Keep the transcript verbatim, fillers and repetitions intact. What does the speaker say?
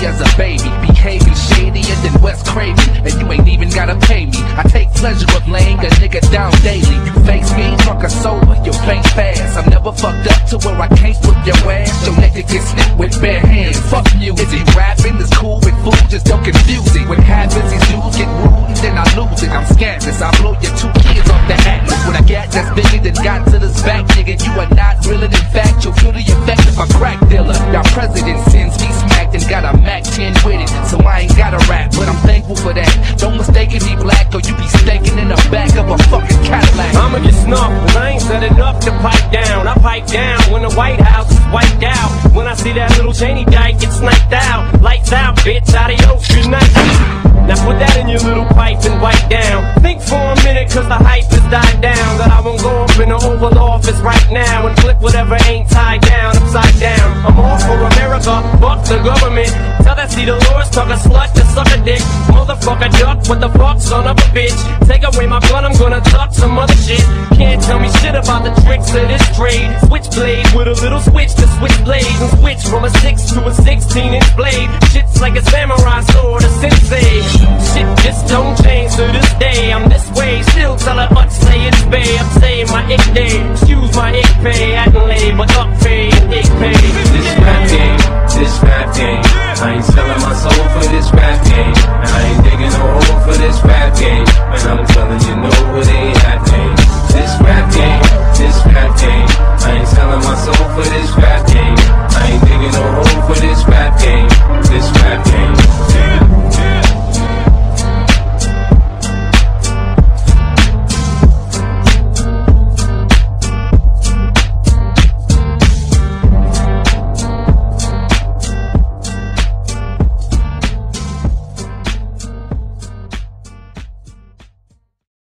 me as a baby, behaving shadier than Wes Craven, and you ain't even gotta pay me. I take pleasure of laying a nigga down daily. You face me, drunk or sober, you paint fast. I'm never fucked up to where I can't whip your ass. Your nigga get snipped with bare hands. Fuck music. Is he rapping? It's cool with food, just don't confuse it. What happens, these dudes get rude and then I lose it. I'm scandalous, I blow your two kids off the atlas. When I got that's bigger than got to this back, nigga, you are not real. In fact, you'll feel the effect of a crack dealer. Y'all president sends me smacked and got a Mac ten with it, so I ain't gotta rap, but I'm thankful for that. Don't mistake me black or you be staking in the back of a fucking Cadillac. I'ma get snuffed, cause I ain't said enough to pipe down. I pipe down when the White House is wiped out. When I see that little Cheney dyke get sniped out. Lights out, bitch, adios, good night. Now put that in your little pipe and wipe down. Think for a minute, cause the hype has died down. That I won't go up in the Oval Office right now and flip whatever ain't tied down upside down. I'm all for America, fuck the government. Tell that see the Lord's talk a slut to suck a dick. Motherfucker duck, what the fuck, son of a bitch. Take away my gun, I'm gonna talk some other shit. Can't tell me shit about the tricks of this trade. Switchblade with a little switch to switch blades. And switch from a six to a sixteen inch blade. Shit's like a samurai sword, a sensei. Shit just don't change to this day. I'm this way, still tell her what say it's bay. I'm saying my ick day. Excuse my ick pay, I can lay, but up pay and ick pay. This rap game, this rap game. I ain't selling my soul